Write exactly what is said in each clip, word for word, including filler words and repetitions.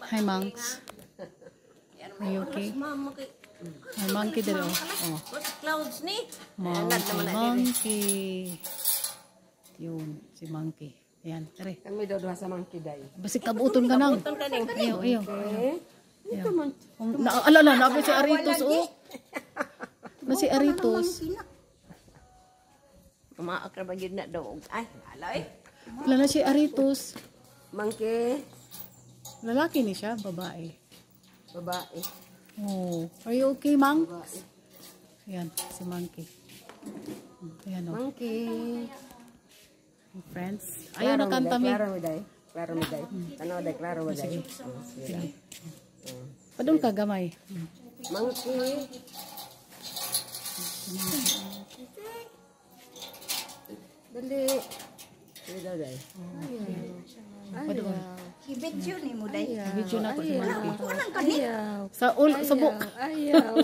Hi, monks. Are you okay? Hi, monkey dali. Oh. Oh. Clouds ni. Monkey, monkey. Yun, si monkey. Ayan, tari. Kami daw sa monkey day. Basi kabuton ka nang. Kabuton ka ning. Iyo, iyo. Okay. Ito man. Ala, ala, nabi si Aritos, oh. Na si Aritos. Umaakra ba yun na daw? Ay, alay. Wala na si Aritos. Monkey. Lalaki ni siya, babae. Babae. Oh, are you okay, Mang? Ayan, si monkey. Ayan, oh. Monkey. Friends. Ayaw na kanta mi. Klaro mo day. Klaro mo day. Tanaw day, klaro mo day. Sige. Padung ka gamay. Monkey. Dali. Dali daw day. Padung. Ibidyo ni mo day. Video na ko si monkey. Unang kani. Sa ulo, sa buhok. Ayaw.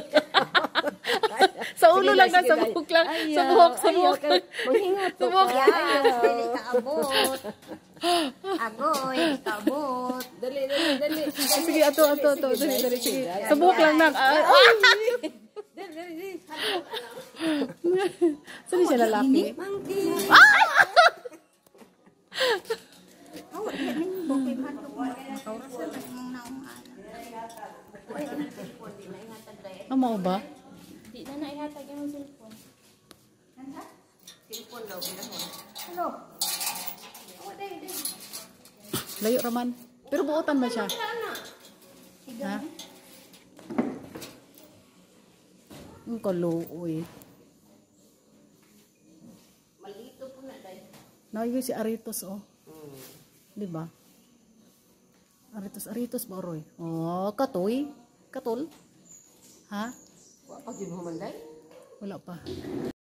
Sa ulo lang na, sa buhok lang. Sa buhok, sa buhok. Manghingat Sa buhok. Dili ka abot. Agoy, kabot. Dali, dali, dali. Sige, ato, ato, ato. Dali, dali, sige. Sa buhok lang na. Ah, Dali, dali, dali. saan siya lalaki? Monkey. Oh, yan ning bukay man to. Makawra sa mong naong ana. Ah, mao ba? Di na naihatag yung cellphone. Cellphone daw, pinahon. Hello. Oh, day, day. Layo raman. Pero buotan ba siya? Ha? Ang kaluoy. Malito po na day. Nayo si Aritos, oh. Di ba? Aritos, Aritos ba, Roy? Oh, katoy. Katol. Ha? Wa pa gyud mo man day. Wala pa.